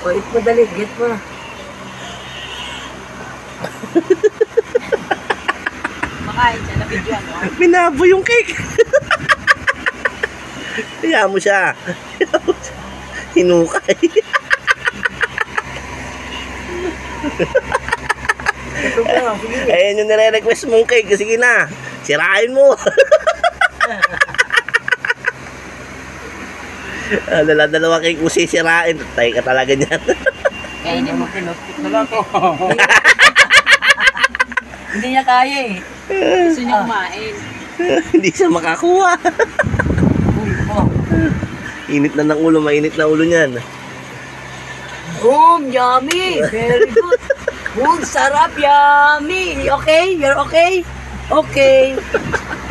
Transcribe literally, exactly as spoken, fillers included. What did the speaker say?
O, eat mo dali. Get mo. Makain siya, na-video ano? Pinabo yung cake. Kaya mo siya. Hinukay. Ito pa. Sige. Ayan yung nire-request mong cake. Sige na. Sirain mo. Ah, Dala-dalawa cake mo sisirain. Tayo ka talaga niyan. Kainin mo. Pinupit na lang to. Hindi niya kaya eh. Gusto niya kumain. Hindi siya makakuha. Oh. Init na ng ulo. Mainit na ulo niyan. Boom, yummy. Very good. Boom, sarap, yummy. Okay? You're okay? Okay.